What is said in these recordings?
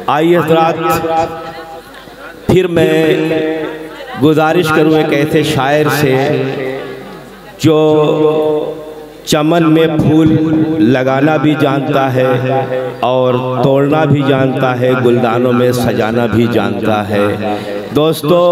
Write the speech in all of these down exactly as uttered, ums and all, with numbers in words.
आइए हज़रात, फिर मैं गुजारिश करूँ एक ऐसे शायर से जो चमन में फूल लगाना भी जानता है और तोड़ना भी जानता है, गुलदानों में सजाना भी जानता है। दोस्तों,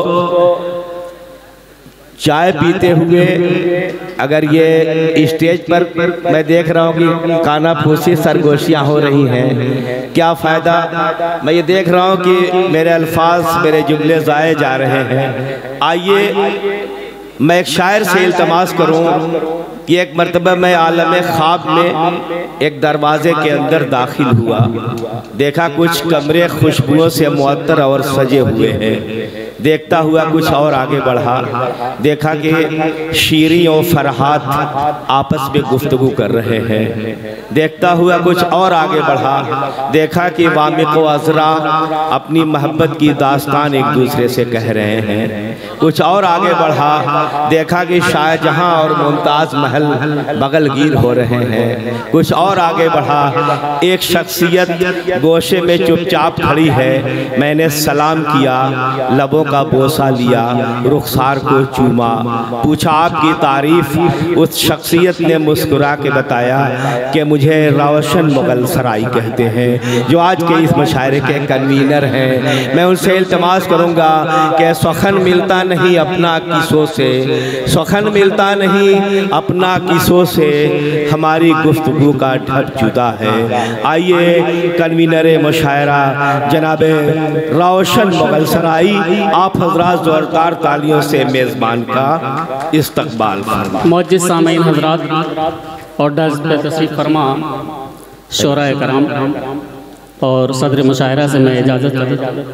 चाय पीते हुए अगर ये स्टेज पर मैं देख रहा हूँ कि कानाफूसी सरगोशियाँ हो रही हैं, क्या फ़ायदा। मैं ये देख रहा हूँ कि मेरे अल्फाज, मेरे जुमले ज़ाये जा रहे हैं। आइए मैं एक शायर से इल्तमास करूँ कि एक मरतबा मैं आलम ख्वाब में एक दरवाज़े के अंदर दाखिल हुआ, देखा कुछ कमरे खुशबुओं से मुअत्तर और सजे हुए हैं। देखता हुआ कुछ और आगे बढ़ा, देखा कि शीरी और फरहाद आपस में गुफ्तगू कर रहे हैं। देखता हुआ कुछ और आगे बढ़ा, देखा कि वामिक व अज़रा अपनी मोहब्बत की दास्तान एक दूसरे से कह रहे हैं। कुछ और आगे बढ़ा, देखा कि शाहजहां और मुमताज़ महल बगलगीर हो रहे हैं। कुछ और आगे बढ़ा, एक शख्सियत गोशे में चुपचाप खड़ी है। मैंने सलाम किया, लबों का बोसा लिया, रुखसार को चूमा, पूछा आपकी तारीफ। उस शख्सियत ने मुस्कुरा के बताया कि मुझे रोशन मुगल सराय कहते हैं, जो आज के इस मुशायरे के कन्वीनर हैं। मैं उनसे इल्तमास करूंगा कि सखन मिलता नहीं अपना किसों से, सखन मिलता नहीं अपना किसों से, हमारी गुफ्तगू का ढब जुदा है। आइए कन्वीनर मुशायरा जनाबे रोशन मुगल सराय, आप हज़रात ज़ोरदार तालियों से मेज़बान का इस्तकबाल फरमाएं। मौजूद सामीन हज़रात और डज पे तशरीफ़ फरमा शोराए कराम और सदर मुशायरा से मैं इजाज़त चाहता हूँ।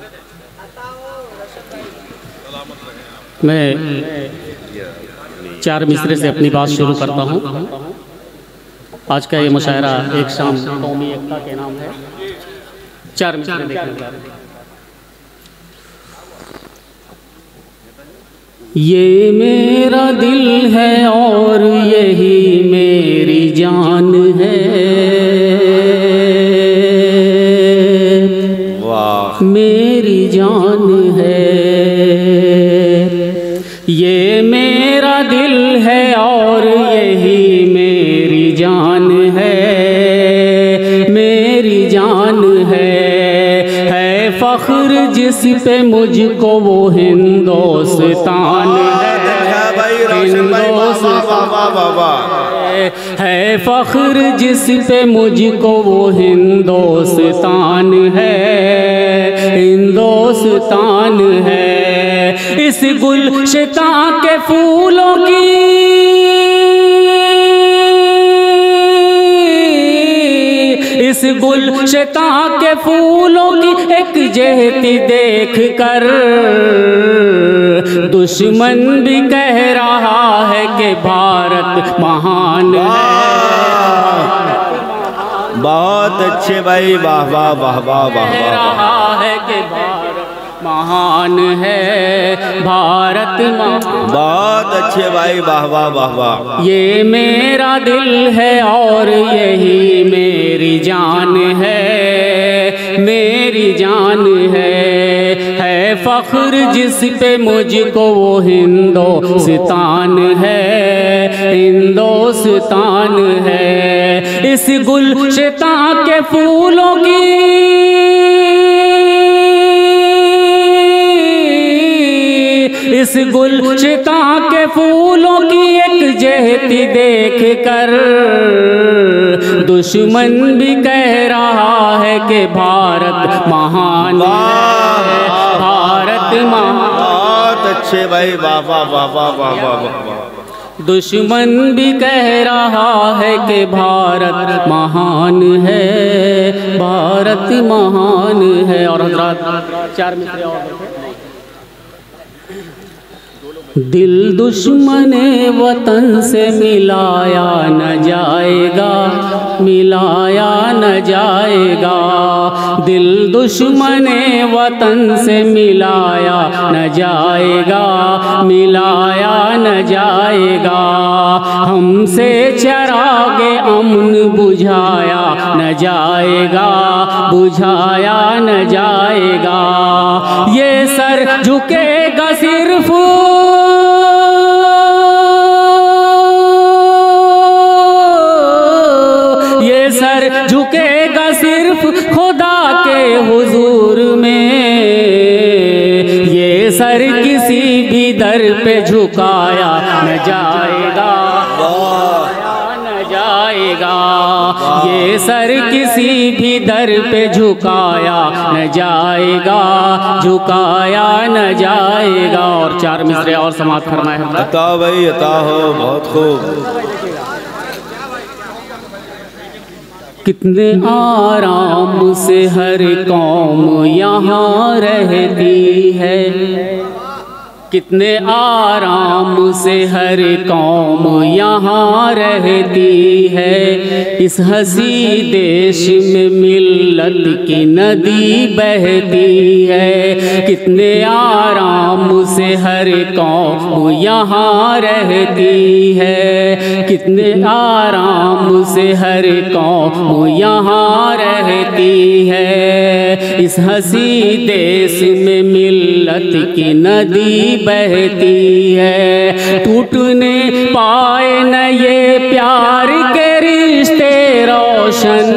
मैं चार मिसरे से अपनी बात शुरू करता हूँ। आज का ये मुशायरा एक शाम कौमी एकता के नाम है। चार मिसरे देखने। ये मेरा दिल है और यही मेरी जान है, वाह मेरी जान है। ये मेरा दिल है और यही मेरी जान है, मेरी जान है। है फख्र जिस पे मुझको वो हिंदुस्तान है, है फख्र जिस पे मुझको वो हिंदुस्तान है, हिंदुस्तान है। इस गुलशता के फूलों की, इस गुलशता के फूलों की एक जहती देख कर दुश्मन भी कह रहा है कि भारत महान है। बहुत अच्छे भाई, वाह वाह वाह वाह वाह। कह रहा है कि भारत महान है, भारत महान। बहुत अच्छे भाई, वाह वाह वाह वाह। ये मेरा दिल है और यही मेरी जान है, मेरी जान है। है फख्र जिस पे मुझको वो हिंदुस्तान है, हिंदुस्तान है। इस गुलशता के फूलों की, इस गुलशता के फूलों की एक जहती देख कर दुश्मन भी कह रहा है कि भारत महान है, भारत महान। बहुत अच्छे भाई, वाह वाह वाह वाह वाह वाह। दुश्मन भी कह रहा है कि भारत महान है, भारत महान है। और हज़रात चार मित्र और दिल दुश्मने वतन से मिलाया न जाएगा, मिलाया न जाएगा। दिल दुश्मने वतन से मिलाया न जाएगा, मिलाया न जाएगा। हमसे चरागे अमन बुझाया न जाएगा, बुझाया न जाएगा। ये सर झुकेगा सिर्फ ये सर झुकेगा सिर्फ खुदा के हुजूर में। ये सर किसी भी दर पे झुकाया न जाएगा, न जाएगा। ये सर किसी भी दर पे झुकाया न जाएगा, झुकाया न जाएगा। और चार मिसरे और समाप्त फरमाए। अता भाई अता हो, बहुत खूब। कितने आराम से हर कौम यहाँ रहती है, कितने आराम से हर कौम यहाँ रहती है। इस हंसी देश में मिल्लत की नदी बहती है। कितने आराम से हर कौम यहाँ रहती है, कितने आराम से हर कौम यहाँ रहती है। इस हंसी देश में मिल्लत की नदी बहती है। टूटने पाए न ये प्यार के रिश्ते रोशन,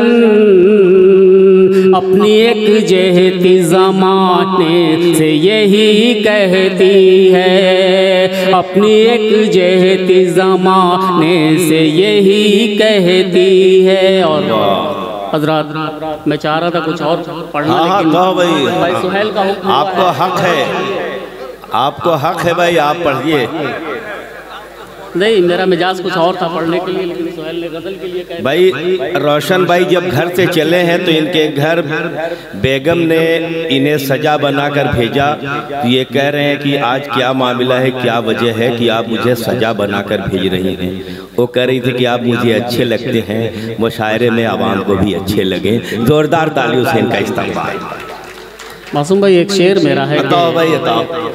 अपनी एक जहती ज़माने से यही कहती है, अपनी एक जहती ज़माने से यही कहती है। और हज़रात मैं चाह रहा था कुछ और पढ़ना, हाँ, लेकिन हाँ, भाई, भाई सुहेल का हुक्म, आपको हक है, आपको हक है भाई, आप पढ़िए। नहीं, मेरा मिजाज कुछ और था पढ़ने के लिए, लेकिन सुहेल ने गजल के लिए कह भाई रोशन भाई जब घर से चले हैं तो इनके घर बेगम ने इन्हें सजा बनाकर भेजा। तो ये कह रहे हैं कि आज क्या मामला है, क्या वजह है कि आप मुझे सजा बनाकर भेज रही हैं। वो कह रही थी कि आप मुझे अच्छे लगते हैं, मुशायरे में आवाम को भी अच्छे लगे। जोरदार तालियों से इनका इस्तेमाल। मासूम भाई एक शेर मेरा है। बताओ भाई बताओ।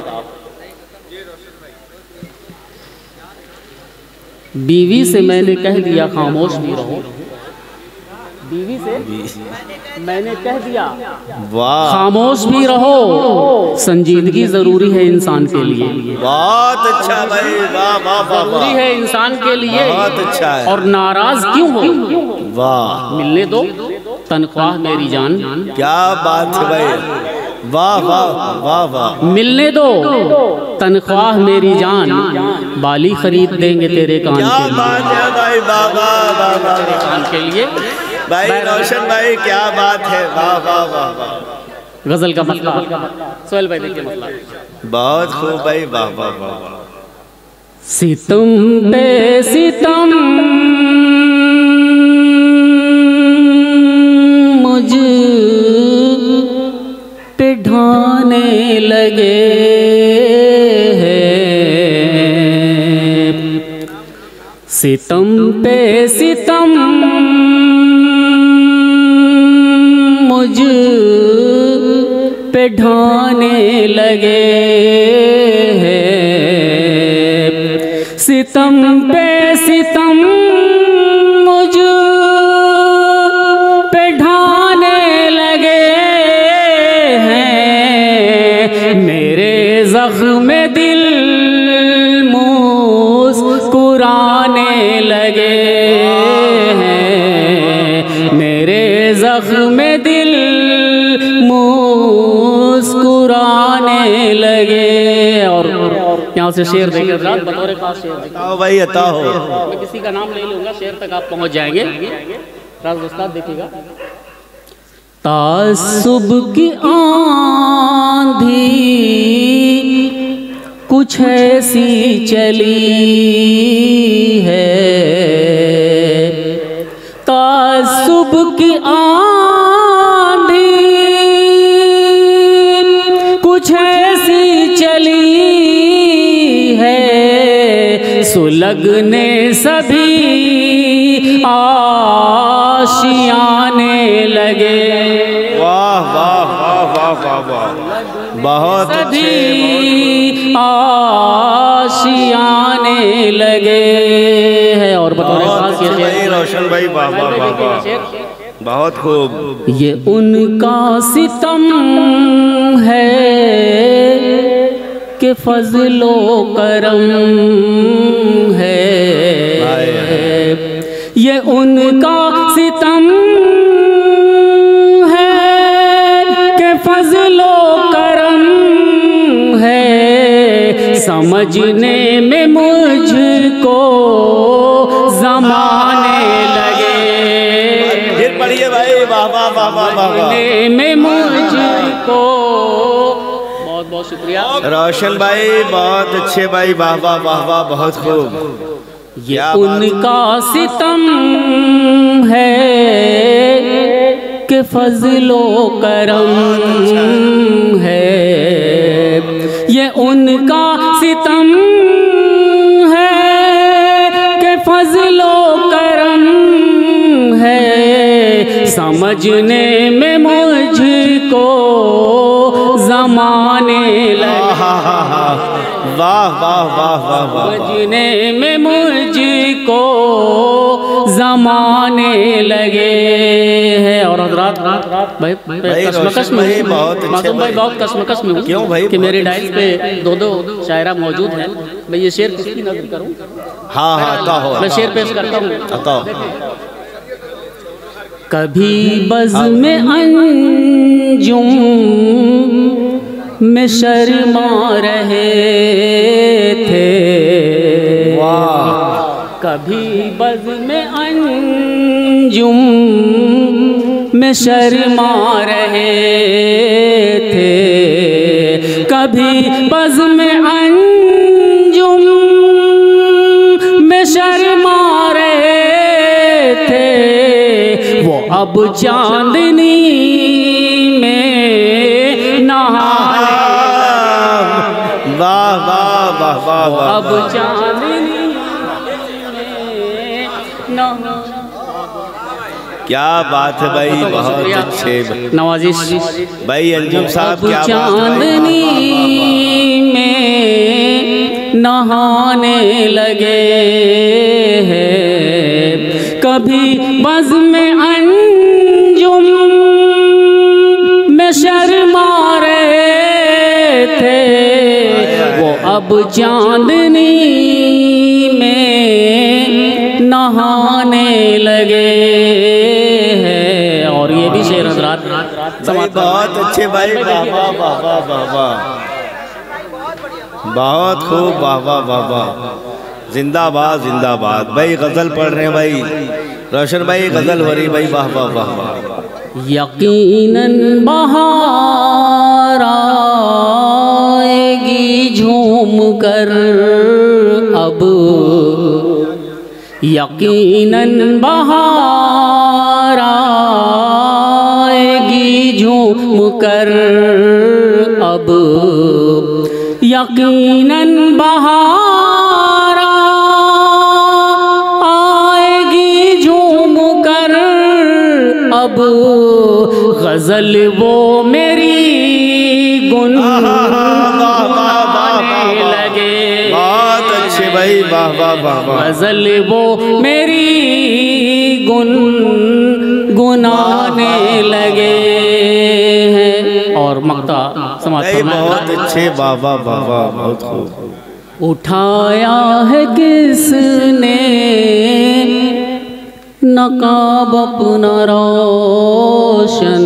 बीवी से मैंने कह दिया खामोश भी रहो, बीवी से मैंने कह दिया वाह खामोश भी रहो। संजीदगी जरूरी है इंसान के लिए, बहुत अच्छा भाई, वाह वाह वाह, जरूरी है इंसान के लिए, बहुत अच्छा है। और नाराज क्यों हो, वाह, मिलने दो तनख्वाह मेरी जान। क्या बात है भाई, वाह वाह वाह वाह। मिलने दो तनख्वाह मेरी जान, बाली खरीद देंगे तेरे कान क्या के लिए, बात है भाई, वाह वाह वाह वाह, तेरे कान के लिए। भाई रोशन भाई क्या बात है, वाह वाह वाह वाह। गजल का मतलब सोहेल भाई देखिए मतलब, बहुत खूब भाई, वाह वाह वाह वाह। सितम पे सितम मुझ पे ढाने लगे हैं, सितम पे सितम मुझ पे ढाने लगे हैं, सितम पे सितम मुझ पे ढाने लगे हैं। मेरे ज़ख्म दिल मुस्कुराने लगे हैं, मेरे ज़ख्म दिल मुस्कुराने लगे। और यहाँ से शेर देखिए रात बतौर खास शेर देखिए भाई अता हो, मैं किसी का नाम ले लूँगा, शेर तक आप पहुँच जाएंगे। राज उस्ताद देखिएगा। तासुब की आंधी कुछ ऐसी चली है, तासुब की आंधी कुछ ऐसी चली है, लगने सभी आशियाने लगे। वाह वाह वाह वाह वाह वाह, बहुत सभी आशियाने लगे हैं। और बतौर खास ये भाई रोशन भाई, वाह वाह वाह वाह, बहुत खूब। ये उनका सितम है कि फजलो करम है, ये उनका सितम है कि फजलो करम है। समझने में मुझको ज़माने लगे, फिर पढ़िए भाई, वाह वाह वाह वाह वाह, में मुझको। बहुत बहुत शुक्रिया रोशन भाई, बहुत अच्छे भाई, वाह वाह वाह वाह, बहुत खूब। ये उनका सितम है कि फजलो करम है, ये उनका सितम है कि फजलो करम है। समझने में मुझको ज़माने लगे, वाह वाह वाह वाह वाह, समझने में मुझको ज़माने लगे हैं। और हज़रात भाई कश्मकश में हूँ, मासूम भाई बहुत कश्मकश में हूँ। क्यों भाई? कि मेरे डाइस पे दो दो शायरा मौजूद हैं। मैं ये शेर किसकी नज़र करूँ? हाँ हाँ, आता हो, मैं शेर पेश करता हूँ। आता हो। कभी बज़ में अंजुम में शर्मा रहे थे, कभी बज़ में अंजुम में शर्मा रहे थे, कभी बज़ में अंजुम में शर्मा रहे थे। वो अब चांदनी में नहाने, वाह वाह वाह वाह, अब चांदनी में नहाने। क्या बात है भाई, बहुत अच्छे नवाजिश भाई अंजुम साहब, क्या बात है। चांदनी में नहाने लगे हैं, कभी बज़ में अंजुम में शर्मा रहे थे। वो अब चांदनी में नहाने लगे हैं। और ये भी शेर हज़रात बहुत अच्छे भाई, वाह वाह वाह वाह वाह वाह, बहुत खूब, वाह वाह वाह वाह, जिंदाबाद जिंदाबाद भाई। गजल पढ़ रहे हैं भाई रोशन भाई, गजल हो रही भाई, वाह वाह वाह वाह। यकीनन बहार आएगी झूम कर अब, यकीनन बहार आएगी झूम कर अब, यकीनन बहार आएगी झूम कर अब। गजल वो मेरी गुनगुनाने लगे, बहुत अच्छे भाई, वाह वाह वाह वाह, गजल वो मेरी गुनगुनाने लगे हैं। और मक्ता समाप्त फरमाया, बहुत अच्छे, वाह वाह वाह वाह, बहुत खूब। उठाया है किसने नकाब अपना रोशन,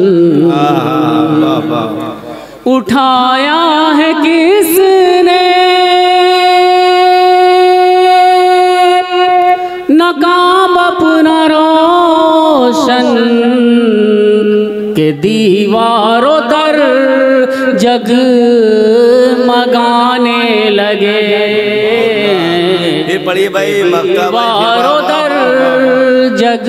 उठाया है किसने नकाब अपना रोशन, के दीवारों दर जग मगाने लगे। पढ़िए भाई, दीवारों दर जग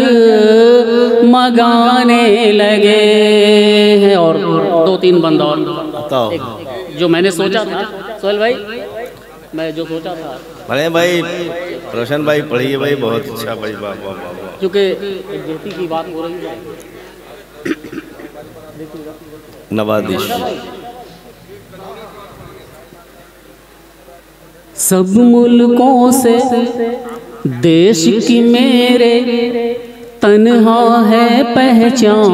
मगाने लगे हैं। और दो तीन बंदा और जो मैंने सोचा था सोहेल भाई, मैं जो सोचा था भले भाई रोशन भाई पढ़िए भाई, बहुत अच्छा भाई, वाह वाह वाह। क्योंकि एक बेटी की बात हो रही है। नवाजिश सब मुल्कों से देश की मेरे तन्हा है पहचान,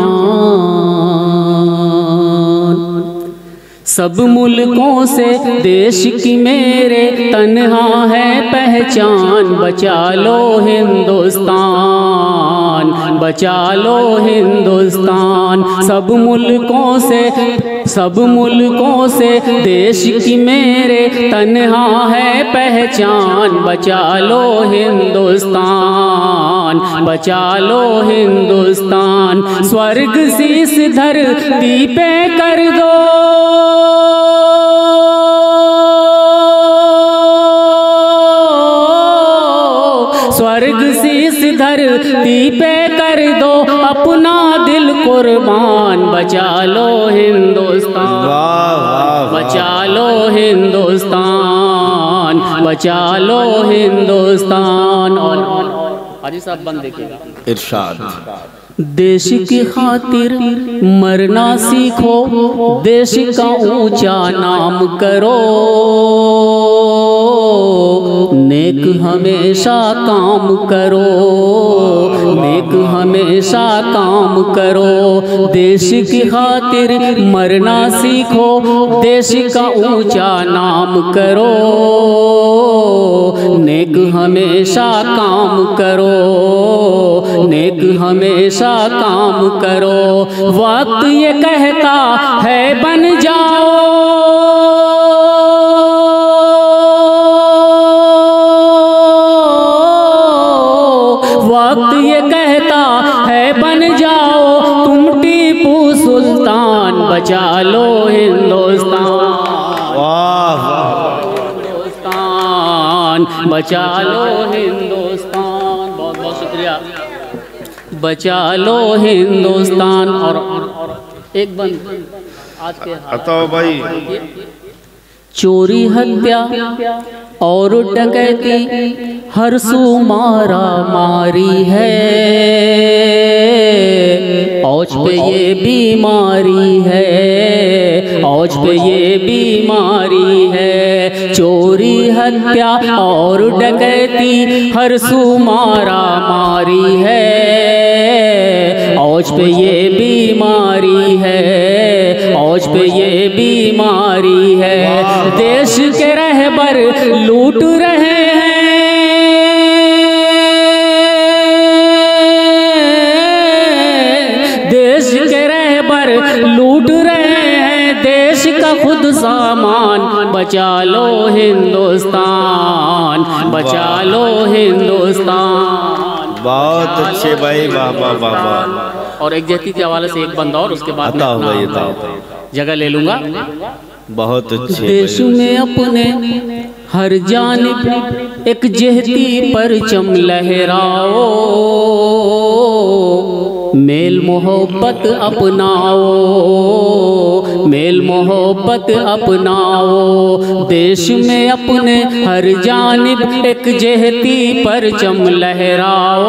सब मुल्कों से देश की मेरे तन्हा है पहचान। बचा लो हिंदुस्तान, बचा लो हिंदुस्तान। सब मुल्कों से सब मुल्कों से देश की मेरे तन्हा है पहचान। बचा लो हिंदुस्तान, बचा लो हिंदुस्तान। स्वर्ग शीस धरती पे कर दो, स्वर्ग शीस धरती पे कर दो, अपना दिल कुर्बान। बचा लो हिंदुस्तान, बचा लो हिंदुस्तान, बचा लो हिंदुस्तान। और हाजी साहब बंद देखिएगा। इरशाद। देश की खातिर मरना सीखो, देश का ऊंचा नाम करो, नेक हमेशा काम करो, नेक हमेशा काम करो। देश की खातिर मरना सीखो, देश का ऊंचा नाम करो, नेक हमेशा काम करो, नेक हमेशा काम करो। वक्त ये कहता है बन जाओ, वक्त ये कहता है बन जाओ, तुम टीपू सुल्तान। बचा लो हिंदुस्तान, हिंदुस्तान, बचा लो हिंदुस्तान। बहुत बहुत शुक्रिया। बचा लो हिंदुस्तान। और एक बंद आज के बताओ भाई। चोरी हत्या और डकैती हर सू मारा मारी है, औज पे ये बीमारी है, औज पे ये बीमारी है। चोरी हत्या और डकैती हर सू मारा मारी है, औज पे ये बीमारी है, औज पे ये बीमारी है। देश के रहबर लूट रहे हैं, देश के रहबर लूट रहे हैं देश का खुद सामान। बचा लो हिंदुस्तान, बचा लो हिंदुस्तान। बहुत अच्छे भाई, वाह वाह वाह वाह। और एक जहती के हवाले से एक बंदा और उसके बाद बताओ भाई, बताओ। जगह ले लूंगा। बहुत अच्छे। देश में अपने हर जानिब एक जहती परचम लहराओ, मेल मोहब्बत अपनाओ, मेल मोहब्बत अपनाओ। देश में अपने हर जानिब एक जहती परचम लहराओ,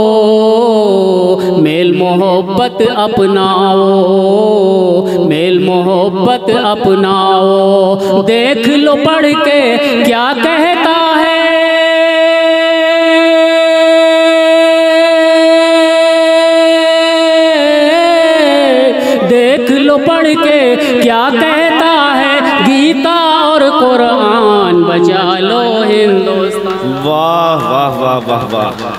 मेल मोहब्बत अपनाओ, मेल मोहब्बत अपनाओ। देख लो पढ़ के क्या कहता है, देख लो पढ़ के क्या कहता है गीता और कुरान। बचा लो हिंदुस्तान। वाह वाह वाह वाह वाह।